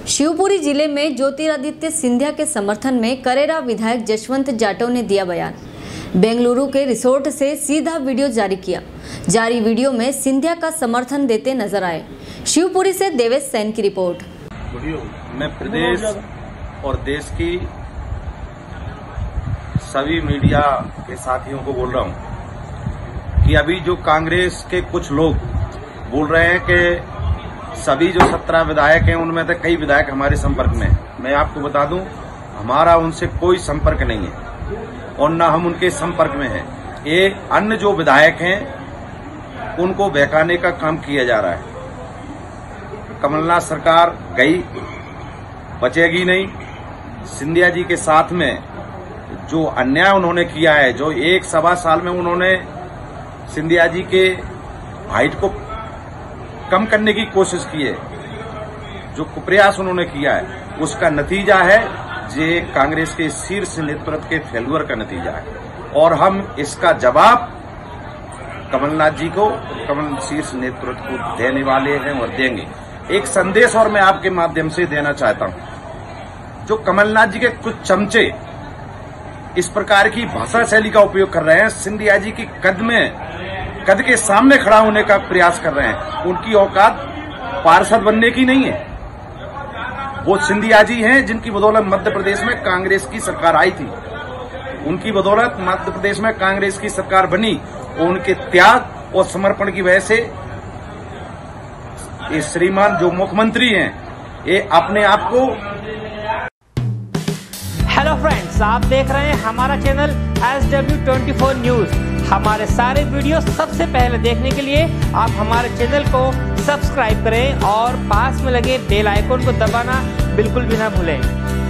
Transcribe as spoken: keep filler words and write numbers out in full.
शिवपुरी जिले में ज्योतिरादित्य सिंधिया के समर्थन में करेरा विधायक जशवंत जाटव ने दिया बयान। बेंगलुरु के रिसोर्ट से सीधा वीडियो जारी किया। जारी वीडियो में सिंधिया का समर्थन देते नजर आए। शिवपुरी से देवेश सैन की रिपोर्ट। मैं प्रदेश और देश की सभी मीडिया के साथियों को बोल रहा हूं कि अभी जो कांग्रेस के कुछ लोग बोल रहे हैं कि सभी जो सत्रह विधायक हैं उनमें से कई विधायक हमारे संपर्क में हैं। मैं आपको बता दूं, हमारा उनसे कोई संपर्क नहीं है और न हम उनके संपर्क में हैं। ये अन्य जो विधायक हैं उनको बहकाने का काम किया जा रहा है। कमलनाथ सरकार गई, बचेगी नहीं। सिंधिया जी के साथ में जो अन्याय उन्होंने किया है, जो एक सवा साल में उन्होंने सिंधिया जी के हाइट को कम करने की कोशिश की है, जो कुप्रयास उन्होंने किया है, उसका नतीजा है ये कांग्रेस के शीर्ष नेतृत्व के फेल्यूर का नतीजा है। और हम इसका जवाब कमलनाथ जी को, कमल शीर्ष नेतृत्व को देने वाले हैं और देंगे। एक संदेश और मैं आपके माध्यम से देना चाहता हूं। जो कमलनाथ जी के कुछ चमचे इस प्रकार की भाषा शैली का उपयोग कर रहे हैं, सिंधिया जी की कद में कद के सामने खड़ा होने का प्रयास कर रहे हैं, उनकी औकात पार्षद बनने की नहीं है। वो सिंधिया जी हैं जिनकी बदौलत मध्य प्रदेश में कांग्रेस की सरकार आई थी। उनकी बदौलत मध्य प्रदेश में कांग्रेस की सरकार बनी और उनके त्याग और समर्पण की वजह से ये श्रीमान जो मुख्यमंत्री हैं, ये अपने आप को। हेलो फ्रेंड्स, आप देख रहे हैं हमारा channel S W twenty four news. हमारे सारे वीडियो सबसे पहले देखने के लिए आप हमारे चैनल को सब्सक्राइब करें और पास में लगे बेल आइकन को दबाना बिल्कुल भी ना भूलें।